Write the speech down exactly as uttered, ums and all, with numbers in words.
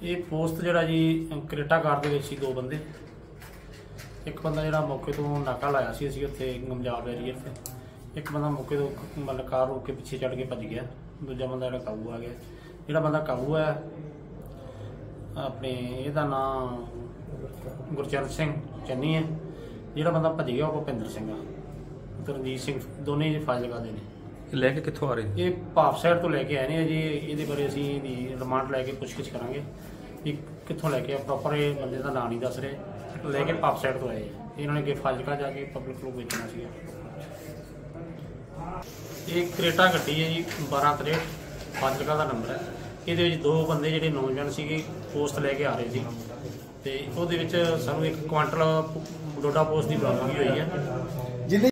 ये पोस्ट जोड़ा जी कनेटा कार दे विच सी दो बंदे, एक बंदा जो मौके तो नाका लाया सी असीं उत्थे गमजाल बैरीयर से, एक बंदा मौके तो मतलब कार रोक के पिछे चढ़ के भज गया, दूजा बंदा जो काबू आ गया। जोड़ा बंदा काबू है अपने इहदा नाम गुरचरण सिंह चन्नी है, जोड़ा बंदा भज गया वो भुपिंदर सिंह आ, रणजीत सिंह दोनों ही फाजिलका दे ने। लैके कित्थों आ रहे? ये भाप साइड तो लैके आए हैं जी, ये बारे असीं रिमांड लैके पुछगिछ करांगे कि कित्थों लैके प्रॉपर ये बंदे का नाम नहीं दस रहे, लैके भाप साइड तो आए हैं। इन्होंने अगे फाजिलका जाके पब्लिक को बेचना सीगा। ये करेटा गड्डी है जी बारह तरेट फाजिलका का नंबर है। ये दो बंदे जोड़े नौजवान सीगे पोस्ट लैके आ रहे थे, तो वो सानू एक क्वांटल डोडा पोस्ट की बरामदगी हुई है।